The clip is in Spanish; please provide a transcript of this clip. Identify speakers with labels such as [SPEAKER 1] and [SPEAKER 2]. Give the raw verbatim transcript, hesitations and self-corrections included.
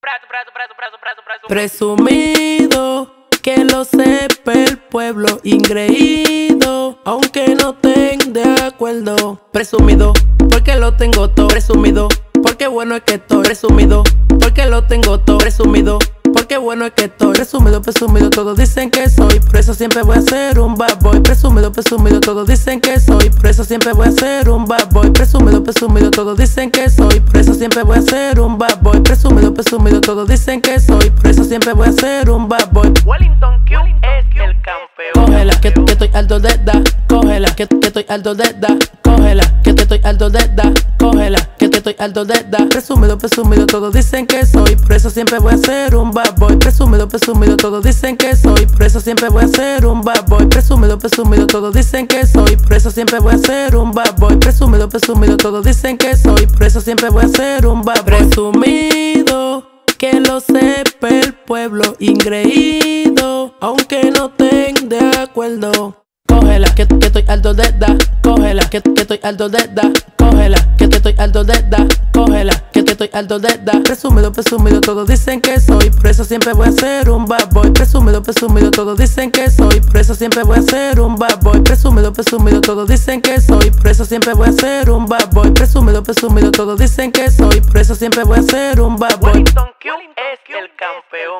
[SPEAKER 1] Presumido, que lo sepa el pueblo ingreído, aunque no estén de acuerdo. Presumido, porque lo tengo todo. Presumido, porque bueno es que estoy. Presumido, porque lo tengo todo. Presumido, porque bueno es que estoy. Presumido, presumido, todos dicen que soy, por eso siempre voy a ser un bad boy. Presumido, presumido, todos dicen que soy, por eso siempre voy a ser un bad boy. Presumido, presumido, todos dicen que soy, por eso siempre voy a ser un bad boy. Presumido, presumido, todos dicen que soy, por eso siempre voy a ser un bad boy.
[SPEAKER 2] Wellington Q es el campeón.
[SPEAKER 1] Cógela, que, que estoy alto de da. Cógela, que, que estoy alto de da. Cógela, que te estoy alto de da. Cógela, que te estoy alto de da. Presumido, presumido, todos dicen que soy, por eso siempre voy a ser un bad boy. Presumido, presumido, todos dicen que soy, por eso siempre voy a ser un bad boy. Presumido, presumido, todos dicen que soy, por eso siempre voy a ser un bad boy. Presumido, presumido, todos dicen que soy, por eso siempre voy a ser un bad boy. Presumido, que lo sepa el pueblo ingreído, aunque no estén de acuerdo. Cógela, que, que estoy alto de da. Cógela, que, que estoy alto de da. Cógela, que te estoy alto de da. Cógela, que te estoy alto de da. Presumido, presumido, todos dicen que soy, por eso siempre voy a ser un bad boy. Presumido, presumido, todos dicen que soy, por eso siempre voy a ser un bad boy. Presumido, presumido, todos dicen que soy, por eso siempre voy a ser un bad boy. Presumido, presumido, todos dicen que soy, por eso siempre voy a ser un bad boy.
[SPEAKER 2] Wellington Q es el campeón.